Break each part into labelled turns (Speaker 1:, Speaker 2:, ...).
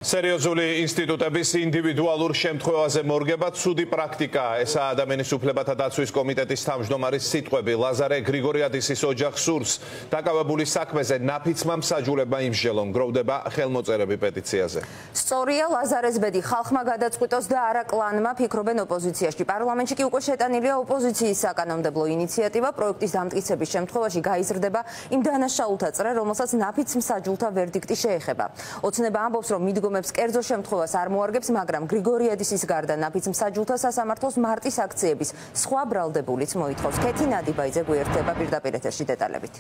Speaker 1: სერიოზული ინსტიტუტების ინდივიდუალურ შემთხვევაზე მორგება ცუდი პრაქტიკა. ესაა ადამიანის უფლებათა დაცვის კომიტეტის თავმჯდომარის სიტყვები. ლაზარე გრიგორიადისის ოჯახს სურს დაკავებული საქმეზე ნაფიცმა მსაჯულებმა იმსჯელონ. გროვდება ხელმოწერები პეტიციაზე.
Speaker 2: სწორია, ლაზარეს ბედი ხალხმა გადაწყვიტოს და არა კლანმა, ფიქრობენ ოპოზიციაში. პარლამენტში კი უკვე შეტანილია ოპოზიციის საკანონმდებლო ინიციატივა. პროექტის დამტკიცების შემთხვევაში გაიზრდება იმ დანაშაულთა წრე, რომელსაც ნაფიც მსაჯულთა ვერდიქტი შეეხება. ოცნება ამბობს, რომ მიდგომებს კერძო შემთხვევას არ მოარგებს, მაგრამ გრიგორიადისის გარდა ნაფიც მსაჯულთა სასამართლოს მარტის აქციების სხვა ბრალდებულიც მოითხოვს. ქეთი ნადიბაიძე გვერდება პირდაპირ ეთერში დეტალებით.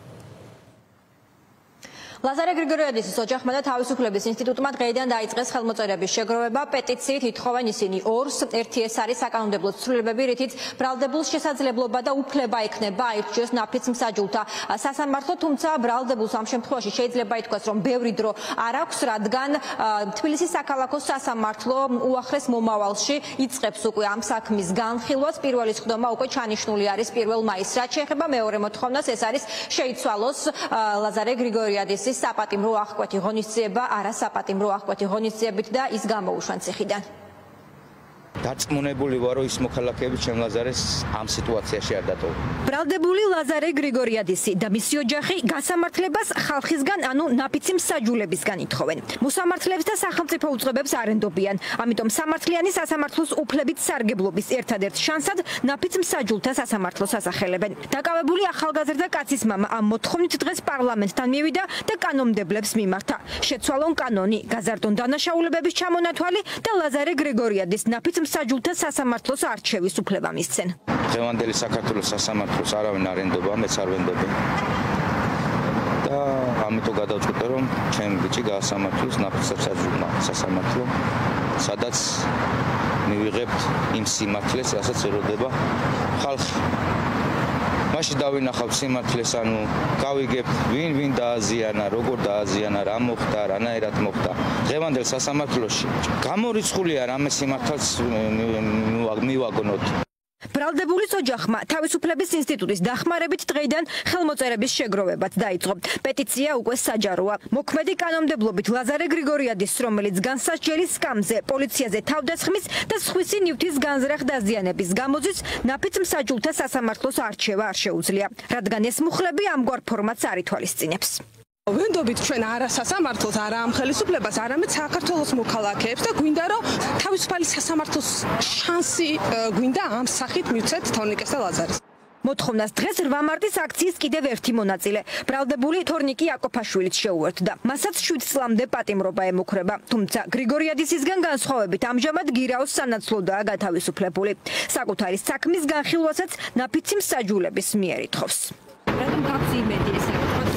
Speaker 3: ლაზარე გრიგორიადისის ოჯახმა და თავისუფლების ინსტიტუტმა დღეიდან დაიწყეს ხელმოწერების შეგროვება. პეტიციით ითხოვენ ისინი ორს. ერთი ეს არის საკანონმდებლო ცვლილებები, რითიც ბრალდებულს შესაძლებლობა და უფლება ექნება აირჩიოს ნაფიც მსაჯულთა სასამართლო, თუმცა ბრალდებულს ამ შემთხვევაში შეიძლება ითქვას, რომ ბევრი დრო არ აქვს, რადგან თბილისის საქალაქო სასამართლო უახლეს მომავალში იწყებს უკვე ამ საქმის განხილვას. პირველი სხდომა უკვე ჩანიშნული არის 1 მაისს. რაც შეეხება მეორე მოთხოვნას, ეს არის შეიცვალოს ლაზარე გრიგორიადისის საპატიმრო აღკვეთი ღონისძიება არასაპატიმრო აღკვეთი ღონისძიებით და ის გამოუშვან ციხიდან.
Speaker 4: დარწმუნებული ვარო ის მოქალაქეები ჩემ ლაზარეს ამ სიტუაციაში არ დატოვებენ.
Speaker 5: ბრალდებული ლაზარე გრიგორიადისი და მისი ოჯახი გასამართლებას ხალხისგან, ანუ ნაფიცი მსაჯულებისგან ითხოვენ. მოსამართლეებს და სახელმწიფო უწყებებს არ ენდობიან. ამიტომ სამართლიანი სასამართლოს უფლებით სარგებლობის ერთადერთ შანსად ნაფიც მსაჯულთა სასამართლოს ასახელებენ. დაკავებული ახალგაზრდა კაცის მამა ამ მოთხოვნით დღეს პარლამენტთან მივიდა და კანონმდებლებს მიმართა. შეცვალონ კანონი, გაზარდონ დანაშაულებების ჩამონათვალი და ლაზარე გრიგორიადის ნაფიც მსაჯულთა სასამართლოს არჩევის უფლება მისცენ.
Speaker 4: დღევანდელი საქართველოს სასამართლოს არავინ არ ენდობა, მეც არ ვენდობი. და ამიტომ გადავწყვიტე, რომ ჩემი ბიჭი გაასამართლოს ნაფიც მსაჯულმა სასამართლო, სადაც მივიღებთ იმ სიმართლეს, რასაც ელოდება ხალხი. მაშინ დავინახავთ სიმართლეს, ანუ გავიგებთ ვინ დააზიანა, როგორ დააზიანა, რა მოხდა, რანაირად მოხდა. დღევანდელ სასამართლოში გამორიცხულია რამე სიმართლეს მივაგონოთ.
Speaker 5: ბრალდებულის ოჯახმა თავისუფლების ინსტიტუტის დახმარებით დღეიდან ხელმოწერების შეგროვებაც დაიწყო. პეტიცია უკვე საჯაროა. მოქმედი კანონმდებლობით ლაზარე გრიგორიადის, რომელიც განსასჯელის სკამზე, პოლიციაზე თავდასხმის და სხვისი ნივთის განზრახ დაზიანების გამოძის ნაფიც მსაჯულთა სასამართლოს არჩევა არ შეუძლია, რადგან ეს მუხლები ამგვარ ფორმატს არ ითვალისწინებს.
Speaker 6: ვენდობით ჩვენ არა სასამართლოს, არა ამ ხელისუფლებას, არამედ საქართველოს მოქალაქეებს და გვინდა რომ თავისუფალი სასამართლოს შანსი გვინდა ამ სახით მივცეთ თორნიკეს და ლაზარეს.
Speaker 5: მოთხოვნას დღეს 8 მარტის აქციის კიდევ ერთი მონაწილე, ბრალდებული თორნიკი აკოფაშვილიც შეუერთდა. მასაც 7 წლამდე პატიმრობა ემუქრება, თუმცა გრიგორიადისისგან განსხვავებით ამჟამად გირაოს სანაცვლოდაა გათავისუფლებული. საკუთარი საქმის განხილვასაც ნაფიცი მსაჯულების მიერ ითხოვს.
Speaker 3: რადგან გაქვს იმედი ესე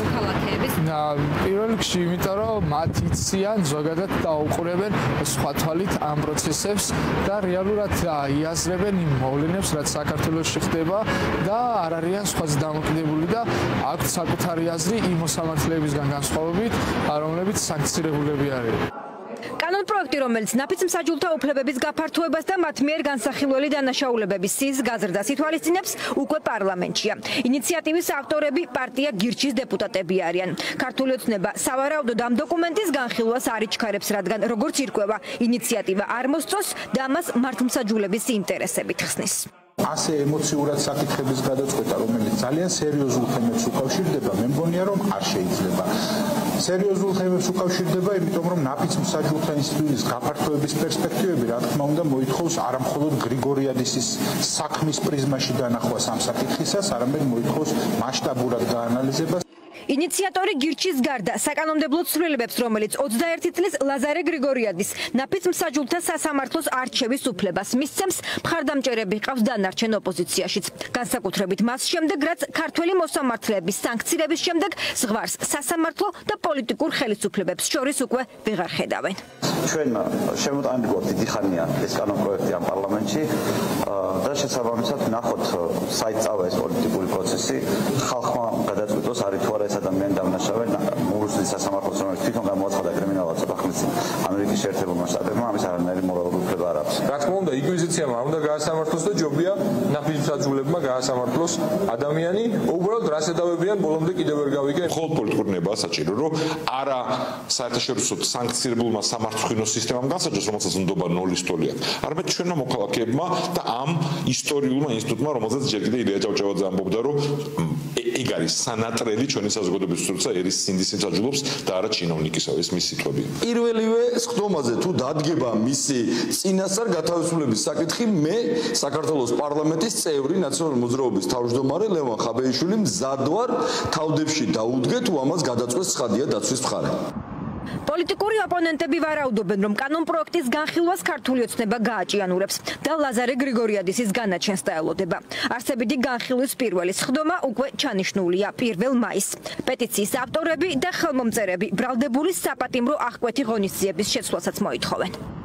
Speaker 7: პირველ რიგში, იმიტომ რომ მათ იციან ზოგადად დაუყურებენ სხვა თვალით ამ პროცესებს და რეალურად იაზრებენ იმ მოვლენებს, რაც საქართველოში ხდება და არ არიან სხვაზე დამოკიდებული და აქვთ საკუთარი აზრი იმ მოსამართლეებისგან განსხვავებით, რომლებიც სანქცირებულები არიან.
Speaker 5: კანონპროექტი, რომელიც ნაფიც მსაჯულთა უფლებების გაფართოებას და მათ მიერ განსახილველი დანაშაულებების სიის გაზრდას ითვალისწინებს, უკვე პარლამენტშია. ინიციატივის ავტორები პარტია გირჩის დეპუტატები არიან. ქართული ოცნება სავარაუდოდ ამ დოკუმენტის განხილვას არ იჩქარებს, რადგან როგორც ირკვევა, ინიციატივა არ მოსწონს და მას მართლმსაჯულების ინტერესებით ხსნის.
Speaker 8: ასე ემოციურად საკითხების გადაწყვეტა, რომელიც ძალიან სერიოზულ თემებს უკავშირდება, მე მგონია, რომ არ შეიძლება. სერიოზულ თემებს უკავშირდება, იმიტომ რომ ნაფიც მსაჯულთა ინსტიტუტის გაფართოების პერსპექტივები, რა თქმა უნდა, მოითხოვს არა მხოლოდ გრიგორიადისის საქმის პრიზმაში დანახვას ამ საკითხისას, არამედ მოითხოვს მასშტაბურად გაანალიზებას.
Speaker 5: ინიციატორი გირჩის გარდა საკანონმდებლო ცვლილებებს, რომელიც 21 წლის ლაზარე გრიგორიადის ნაფიც მსაჯულთა სასამართლოს არჩევის უფლებას მისცემს, მხარდამჭერები ყავს დანარჩენ ოპოზიციაშიც. განსაკუთრებით მას შემდეგ, რაც ქართველი მოსამართლეების სანქცირების შემდეგ ზღვარს სასამართლო და პოლიტიკურ ხელისუფლებებს შორის უკვე ვეღარ ხედავენ.
Speaker 9: ჩვენ შემოტანილი დიდი ხანია ეს კანონპროექტი ამ პარლამენტში და შესაბამისად ნახოთ საით წავა ეს პოლიტიკური პროცესი, ხალხმა გადაწყვიტოს არის თუ არა ეს ადამიანი დამნაშავე მოუსწრის სასამართლოს, რომელიც თვითონ გამოაცხადა კრიმინალად საფრანგეთის ამერიკის შეერთებულმა შტატებმა, ამის არანაირი მორალური უფლება არ აქვს.
Speaker 10: რა თქმა უნდა, იგვიზიციამ არ უნდა გაასამართლოს და ჯობია ნაფიც მსაჯულებმა გაასამართლოს ადამიანი, უბრალოდ რას ედავებიან ბოლომდე კიდევ ვერ გავიგე.
Speaker 1: მხოლოდ პოლიტიკურ ნებას
Speaker 11: ისედაა საჭირო, რომ არა საერთაშორისო სანქცირებულმა სამართლიანო სისტემამ განსაჯოს, რომელსაც ნდობა 0-ის ტოლი აქვს, არამედ ჩვენმა მოქალაქეებმა და ამ ისტორიულმა ინსტიტუტმა, რომელსაც ჯერ კიდევ ილია ჭავჭავაძე ამბობდა, რომ ეგ არის სანატრელი ჩვენი საზოგადოების როცა ერის სინდისს აჯულობს და არა ჩინოვნიკისა, ეს მისი სიტყვებია.
Speaker 12: პირველივე სხდომაზე თუ დადგება მისი წინასწარ გათავისუფლების საკითხი, მე საქართველოს პარლამენტის წევრი ნაციონალური მოძრაობის თავმჯდომარე ლევან ხაბეიშვილი მზად ვარ თავდებში დაუდგე თუ ამას გადაწყვეტს ცხადია დაცვის მხარე.
Speaker 5: პოლიტიკური ოპონენტები ვარაუდობენ, რომ კანონპროექტის განხილვას ქართული ოცნება გააჭიანურებს და ლაზარე გრიგორიადისის განაჩენს დაელოდება. არსებითი განხილვის პირველი სხდომა უკვე ჩანიშნულია 1 მაისს. პეტიციის ავტორები და ხელმომწერები ბრალდებულის საპატიმრო აღკვეთი ღონისძიების შეცვლასაც მოითხოვენ.